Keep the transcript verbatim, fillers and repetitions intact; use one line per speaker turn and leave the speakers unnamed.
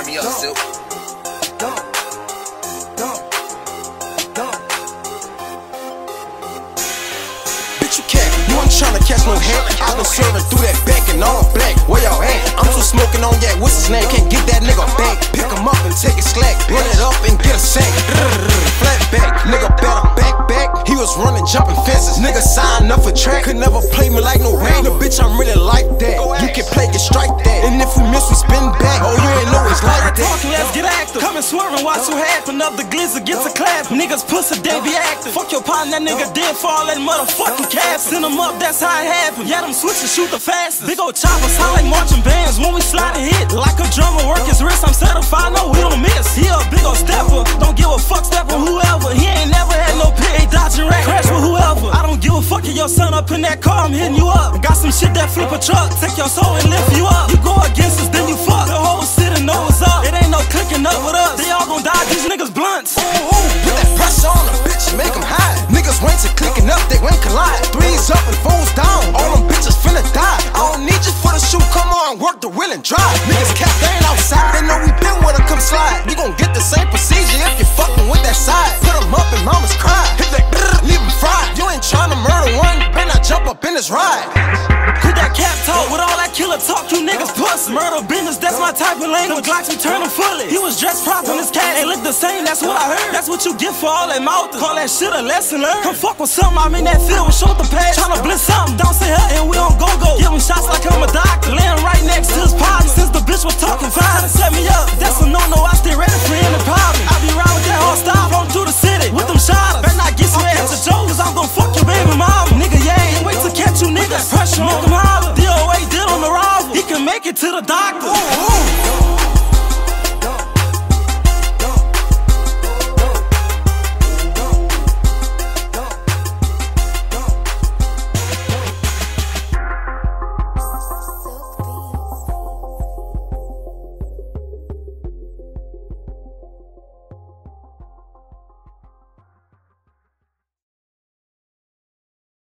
me up, Silk.
Bitch, you can't. You ain't tryna catch no head. I been serving through that back and all black. Where y'all at? I'm still smoking on that. What's his name? Can't get that nigga back. Pick him up and take his slack. Run it up and get a sack. Flat back. Nigga better back back. He was running, jumping fences. Nigga signed up for track. Could never play me like no rain. The bitch, I'm really like that. You can play, get strike that. And if we miss, we spin back. Oh, you ain't know it's like that.
Talking, let's get active. Come and swerving, watch what happen. Up the glizzer gets a clap. Niggas pussy, they be active. Fuck your partner, that nigga dead for all that motherfucking caps. Send them up, that's how it happen. Yeah, them switches shoot the fastest. Big old Choppa sound like marching bands when we slide and hit. Like a drummer, work his wrist. I'm certified, no, we don't miss. He a big old stepper. Don't give a fuck, step with whoever. He ain't never had no pit, ain't dodging rat. Crash with whoever. I don't give a fuck if your son up in that car, I'm hitting you up. Got some shit that flip a truck. Take your soul and lift you up. You go against us, then you fuck. The whole city know what's up. It ain't no clicking up with us. They all gon' die, these niggas blunts.
Ooh, ooh, put that pressure on them, bitch, make them high. Niggas went to clicking up, they went collide. Threes up and fours down, all them bitches finna die. I don't need you for the shoe, come on, work the wheel and drive. Niggas cap, they ain't outside, they know we been with her, come slide. We gon' get the same procedure if you fucking with that side. Put them up and mamas cry, hit that brrr, leave them fried. You ain't tryna murder one, better not jump up in this ride.
Quit that cap talk, with all that killer talk, you niggas pussy. Murder business, that's my type of language. Glocks, we turn them fully. He was dressed proper, his cat ain't look the same, that's what I heard. That's what you get for all that mouth. Call that shit a lesson learned. Come fuck with something, I'm in that field with shoulder pads. Tryna blitz something, don't say her, and we on go-go. Give him shots like I'm a doctor, laying right next to his partner. Since the bitch was talking fine and set me up, that's a no-no, I stay ready for any problem. I be round with that whole style, on through the city, with them shotters. Better not get some ass to Joe, cause I'm gon' fuck your baby mama. Nigga, yeah, ain't wait to catch you niggas. Pressure, make him holler. D O A did on the rival, he can make it to the doctor. Ooh, ooh.